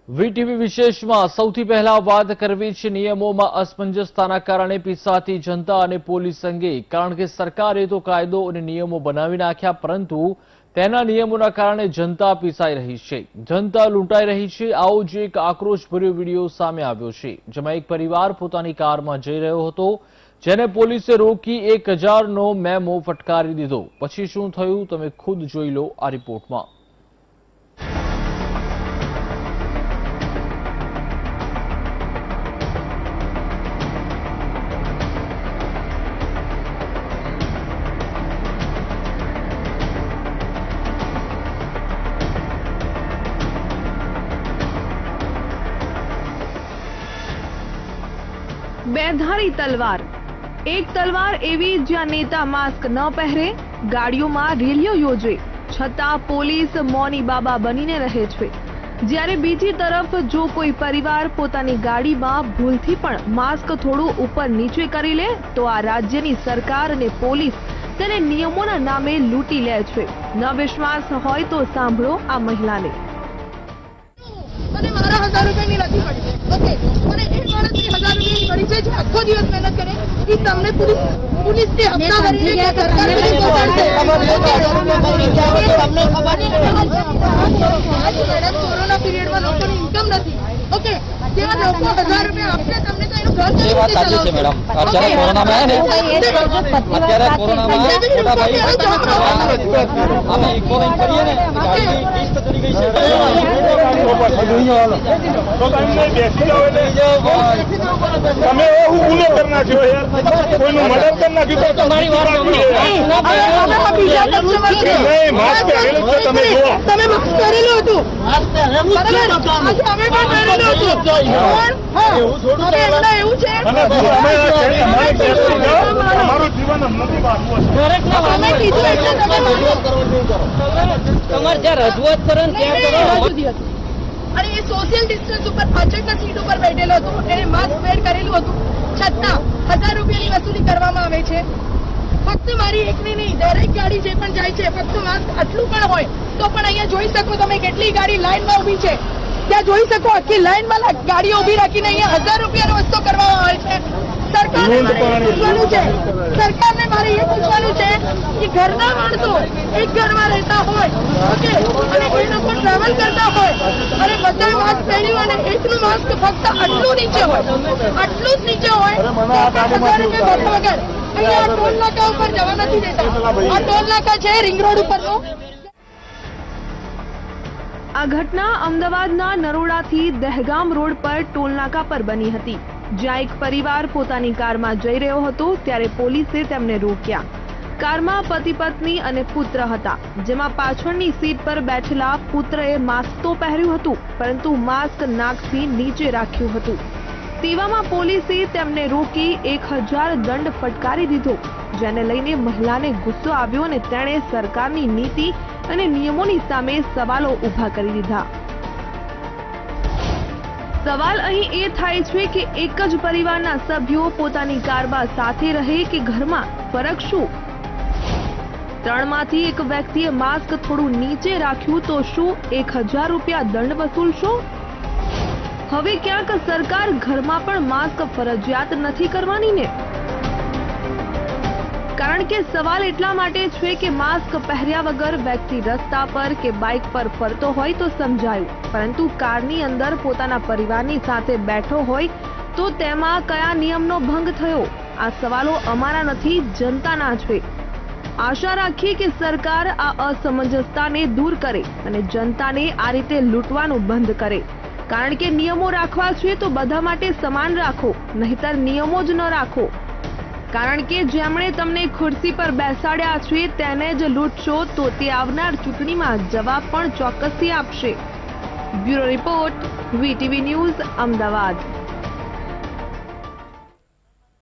VTV વિશેષમાં સૌથી પહેલા વાત કરવી છે નિયમોમાં અસમંજસતાના કારણે પીસાતી જનતા અને પોલીસ અંગે, કારણ કે સરકારે તો કાયદો અને નિયમો બનાવી નાખ્યા, પરંતુ તેના નિયમોના કારણે જનતા પીસાઈ રહી છે, જનતા લૂંટાઈ રહી છે। આવો જ એક આક્રોશભર્યો વિડીયો સામે આવ્યો છે, જેમાં એક પરિવાર પોતાની કારમાં જઈ રહ્યો હતો, જેને પોલીસે રોકી 1000નો મેમો ફટકારી દીધો। પછી શું થયું તમે ખુદ જોઈ લો આ રિપોર્ટમાં। बेधारी तलवार। एक तलवार एवी ज्यां नेता मास्क न पहरे, गाड़ीओमां रेलियो योजे, छतां पोलीस मौनी बाबा बनीने रहे छे। ज्यारे बीजी तरफ जो कोई परिवार पोतानी गाड़ीमां भूलथी पण मास्क थोड़ुं ऊपर नीचे करी ले तो आ राज्यनी सरकार अने पोलीस तेने नियमोना नामे लूंटी ले छे। न विश्वास होय तो सांभळो आ महिलाने। मारा 1000 रुपया नहीं पड़ी ओके मैंने एक मारा 1000 रुपया पड़ी है जो आखो दिवस मेहनत करे कि तमने पुलिस के हफ्ता भरी है क्या सरकार ने तमने खबर नहीं आज मैडम कोरोना पीरियड में लोगों की इनकम नहीं ओके जेवा लोग 1000 रुपया आपने तमने तो एनु घर ये बात साची छे मैडम। અત્યારે કોરોના માં है અત્યારે કોરોના માં મોટા ભાઈ અમે ઇકોનોમી કરીએ ને ગાડીની કિસ્ત કરી ગઈ છે तो તમને બેસી જાવ એટલે તમે એવું ગુનો કરી નાખ્યો યાર, કોઈનું મર્ડર કરી નાખ્યું તો તમારી વાત અમે બીજા કસ્ટમર છે નહીં માસ્ક પહેરેલું છે તમે જુઓ તમે માસ્ક પહેરેલું હતું આજે અમે પણ પહેરેલું હતું કોણ હા હવે એમના એવું છે અને અમે અમારી સેફટી જાઓ અમારું જીવન નથી બાળવું અમે કીધું એટલે તમે તમારે જ્યાં રજૂઆત કરો ને ત્યાં કરો। અને એ સોશિયલ ડિસ્ટન્સ ઉપર પાછળના સીટ ઉપર બેઠેલો હતો, એને માસ્ક વેર કરેલું હતું, છતાં 1000 રૂપિયાની વસૂલી કરવામાં આવે છે। ફક્ત મારી એકની નહીં, દરેક ગાડી જે પણ જાય છે ફક્ત માસ્ક આટલું પણ હોય તો પણ અહીંયા જોઈ શકો તમે કેટલી ગાડી લાઈનમાં ઊભી છે, ત્યાં જોઈ શકો આખી લાઈનમાં ગાડીઓ ઊભી રાખીને અહીંયા 1000 રૂપિયાનો વસ્તુ કરવામાં આવે છે। સરકારને મારે એ પૂછવાનું છે કે ઘરના માણસો એક ઘરમાં રહેતા હોય ઓકે અને એ લોકો ટ્રાવેલ કરતા હોય અને બધા માસ્ક પહેર્યું અને એકનું માસ્ક ફક્ત આટલું નીચે હોય, આટલું જ નીચે હોય તો 1000 રૂપિયા ભર્યા વગર અહીંયા ટોલ નાકા ઉપર જવા નથી દેતા। આ ટોલ નાકા છે રિંગ રોડ ઉપરનું। આ ઘટના અમદાવાદના નરોડાથી દહેગામ રોડ પર ટોલનાકા પર બની હતી, જ્યાં એક પરિવાર પોતાની કારમાં જઈ રહ્યો હતો ત્યારે પોલીસે તેમને રોક્યા। કારમાં પતિ પત્ની અને પુત્ર હતા, જેમાં પાછળની સીટ પર બેઠેલા પુત્રએ માસ્ક તો પહેર્યું હતું પરંતુ માસ્ક નાકથી નીચે રાખ્યું હતું। તેવામાં પોલીસે તેમને રોકી 1000 દંડ ફટકારી દીધો, જેને લઈને મહિલાને ગુસ્સો આવ્યો અને તેણે સરકારની નીતિ અને નિયમોની સામે સવાલો ઊભા કરી દીધા। સવાલ અહીં એ થાય છે કે એક જ પરિવારના સભ્યો પોતાની કારમાં સાથે રહે કે ઘરમાં ફરક શું? 3માંથી એક વ્યક્તિએ માસ્ક થોડું નીચે રાખ્યું તો શું 1000 રૂપિયા દંડ વસૂલશો? હવે ક્યાંક સરકાર ઘરમાં પણ માસ્ક ફરજિયાત નથી કરવાની ને? કારણ કે સવાલ એટલા માટે છે કે માસ્ક પહેર્યા વગર વ્યક્તિ રસ્તા પર કે બાઇક પર ફરતો હોય તો સમજાયું, પરંતુ કારની અંદર પોતાના પરિવારની સાથે બેઠો હોય તો તેમાં કયા નિયમનો ભંગ થયો? આ સવાલો અમારા નથી, જનતાના છે। આશા રાખીએ કે સરકાર આ અસમંજસતાને દૂર કરે અને જનતાને આ રીતે લૂંટવાનું બંધ કરે, કારણ કે નિયમો રાખવા છે તો બધા માટે સમાન રાખો, નહીતર નિયમો જ ન રાખો, કારણ કે જેમણે તમને ખુરશી પર બેસાડ્યા છે તેને જ લૂંટશો તો તે આવનાર ચૂંટણીમાં જવાબ પણ ચોક્કસથી આપશે। Bureau report, VTV news, Ahmedabad.